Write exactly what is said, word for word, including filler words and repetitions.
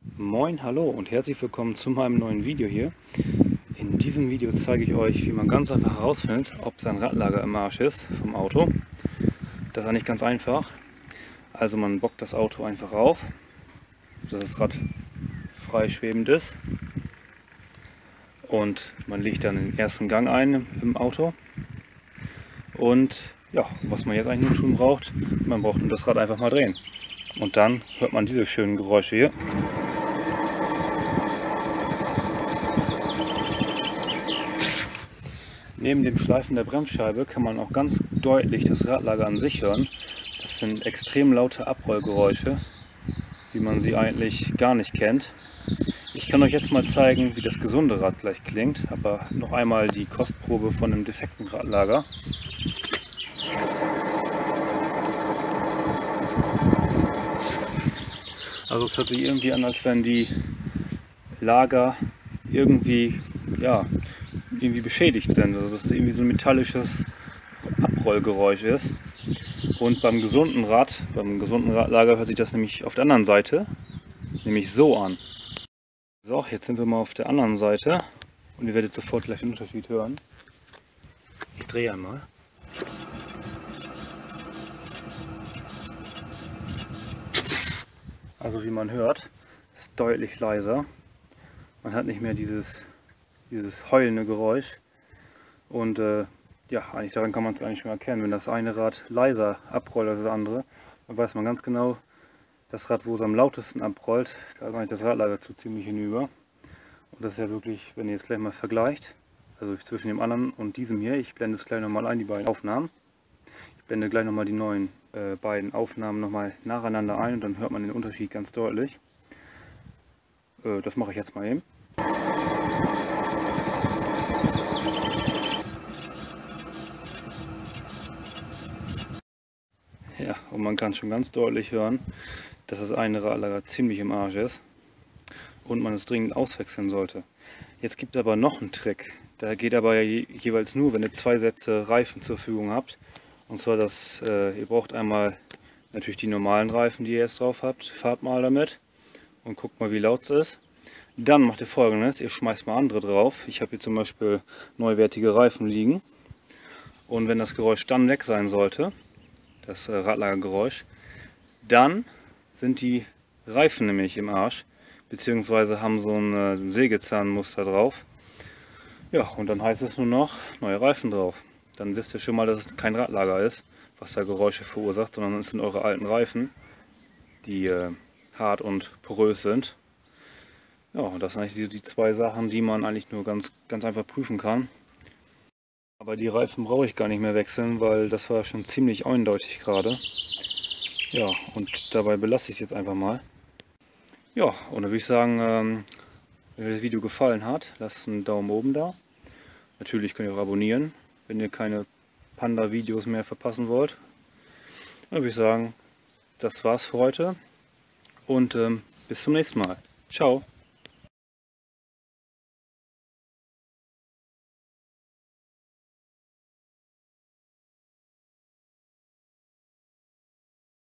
Moin, hallo und herzlich willkommen zu meinem neuen Video hier. In diesem Video zeige ich euch, wie man ganz einfach herausfindet, ob sein Radlager im Arsch ist vom Auto. Das ist eigentlich ganz einfach. Also man bockt das Auto einfach auf, dass das Rad frei schwebend ist. Und man legt dann den ersten Gang ein im Auto. Und ja, was man jetzt eigentlich nur tun braucht, man braucht nur das Rad einfach mal drehen. Und dann hört man diese schönen Geräusche hier. Neben dem Schleifen der Bremsscheibe kann man auch ganz deutlich das Radlager an sich hören. Das sind extrem laute Abrollgeräusche, wie man sie eigentlich gar nicht kennt. Ich kann euch jetzt mal zeigen, wie das gesunde Rad gleich klingt, aber noch einmal die Kostprobe von einem defekten Radlager. Also es hört sich irgendwie an, als wenn die Lager irgendwie, ja, irgendwie beschädigt sind. Also dass es irgendwie so ein metallisches Abrollgeräusch ist. Und beim gesunden Rad, beim gesunden Radlager hört sich das nämlich auf der anderen Seite nämlich so an. So, jetzt sind wir mal auf der anderen Seite und ihr werdet sofort gleich den Unterschied hören. Ich drehe einmal. Also wie man hört, ist deutlich leiser. Man hat nicht mehr dieses, dieses heulende Geräusch. Und äh, ja, eigentlich daran kann man es eigentlich schon erkennen. Wenn das eine Rad leiser abrollt als das andere, dann weiß man ganz genau, das Rad, wo es am lautesten abrollt, da ist eigentlich das Radlager zu ziemlich hinüber. Und das ist ja wirklich, wenn ihr jetzt gleich mal vergleicht, also zwischen dem anderen und diesem hier, ich blende es gleich nochmal ein, die beiden Aufnahmen. Ich blende gleich nochmal die neuen äh, beiden Aufnahmen nochmal nacheinander ein und dann hört man den Unterschied ganz deutlich. Äh, das mache ich jetzt mal eben. Ja, und man kann schon ganz deutlich hören, dass das eine Radlager ziemlich im Arsch ist und man es dringend auswechseln sollte. Jetzt gibt es aber noch einen Trick. Da geht aber je, jeweils nur, wenn ihr zwei Sätze Reifen zur Verfügung habt. Und zwar, dass äh, ihr braucht einmal natürlich die normalen Reifen, die ihr jetzt drauf habt. Fahrt mal damit und guckt mal, wie laut es ist. Dann macht ihr Folgendes: Ihr schmeißt mal andere drauf. Ich habe hier zum Beispiel neuwertige Reifen liegen. Und wenn das Geräusch dann weg sein sollte, das Radlagergeräusch, dann sind die Reifen nämlich im Arsch, beziehungsweise haben so ein Sägezahnmuster drauf. Ja, und dann heißt es nur noch neue Reifen drauf. Dann wisst ihr schon mal, dass es kein Radlager ist, was da Geräusche verursacht, sondern es sind eure alten Reifen, die äh, hart und porös sind. Ja, und das sind eigentlich die zwei Sachen, die man eigentlich nur ganz, ganz einfach prüfen kann. Aber die Reifen brauche ich gar nicht mehr wechseln, weil das war schon ziemlich eindeutig gerade. Ja, und dabei belasse ich es jetzt einfach mal. Ja, und dann würde ich sagen, ähm, wenn euch das Video gefallen hat, lasst einen Daumen oben da. Natürlich könnt ihr auch abonnieren, wenn ihr keine Panda-Videos mehr verpassen wollt. Dann würde ich sagen, das war's für heute und ähm, bis zum nächsten Mal. Ciao!